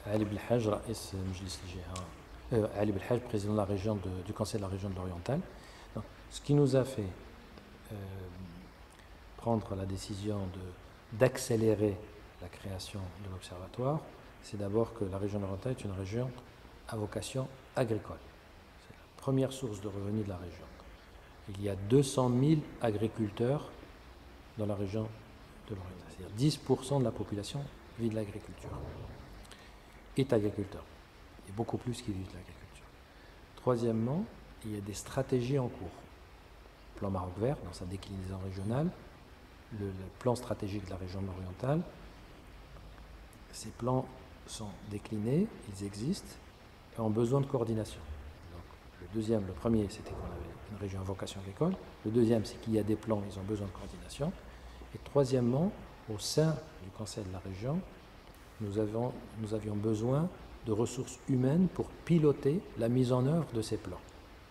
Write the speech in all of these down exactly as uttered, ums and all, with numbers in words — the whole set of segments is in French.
Ali Belhaj, رئيس مجلس الجهة, Ali Belhaj, président de la région de, du conseil de la région de l'Oriental. Donc, ce qui nous a fait euh, prendre la décision de, d'accélérer la création de l'observatoire, c'est d'abord que la région de l'Oriental est une région à vocation agricole. C'est la première source de revenus de la région. Il y a deux cent mille agriculteurs dans la région de l'Oriental. C'est-à-dire dix pour cent de la population vit de l'agriculture, est agriculteur. Il y a beaucoup plus qui vivent de l'agriculture. Troisièmement, il y a des stratégies en cours. Le plan Maroc vert, dans sa déclinaison régionale, le, le plan stratégique de la région orientale, ces plans sont déclinés, ils existent, et ont besoin de coordination. Donc, le deuxième, le premier, c'était qu'on avait une région à vocation agricole. Le deuxième, c'est qu'il y a des plans, ils ont besoin de coordination. Et troisièmement, au sein du conseil de la région, nous, avons, nous avions besoin de ressources humaines pour piloter la mise en œuvre de ces plans.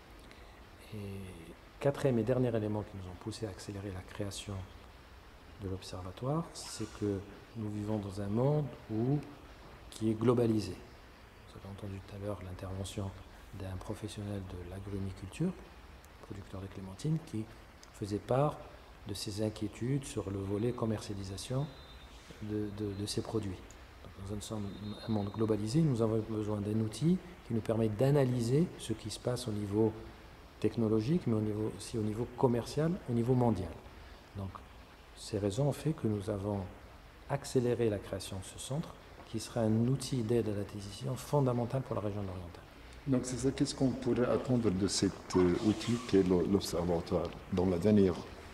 Et quatrième et dernier élément qui nous ont poussé à accélérer la création de l'observatoire, c'est que nous vivons dans un monde où, qui est globalisé. Vous avez entendu tout à l'heure l'intervention d'un professionnel de l'agromiculture, producteur de clémentines, qui faisait part de ses inquiétudes sur le volet commercialisation de, de, de ces produits. Donc, dans un monde globalisé, nous avons besoin d'un outil qui nous permet d'analyser ce qui se passe au niveau technologique, mais au niveau, aussi au niveau commercial, au niveau mondial. Donc, ces raisons ont fait que nous avons accéléré la création de ce centre, qui sera un outil d'aide à la décision fondamental pour la région de l'Oriental. Donc c'est ça, qu'est-ce qu'on pourrait attendre de cet euh, outil qu'est l'observatoire dans l'avenir,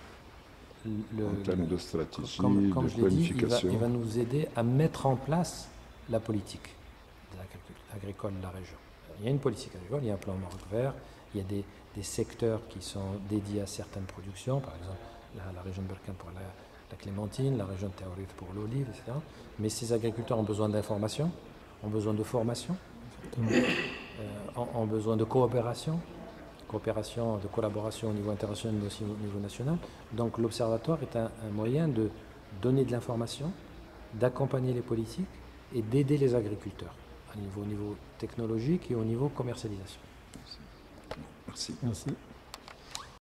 le, en termes de stratégie, comme, comme de je l'ai dit, planification? il va, il va nous aider à mettre en place la politique agricole de la région. Il y a une politique agricole, il y a un plan Maroc vert, il y a des, des secteurs qui sont dédiés à certaines productions, par exemple la, la région de Berkane pour la, la clémentine, la région de Taourith pour l'olive, et cetera. Mais ces agriculteurs ont besoin d'information, ont besoin de formation, euh, ont, ont besoin de coopération, coopération, de collaboration au niveau international mais aussi au niveau national. Donc l'Observatoire est un, un moyen de donner de l'information, d'accompagner les politiques et d'aider les agriculteurs à niveau, au niveau technologique et au niveau commercialisation. Merci. Merci.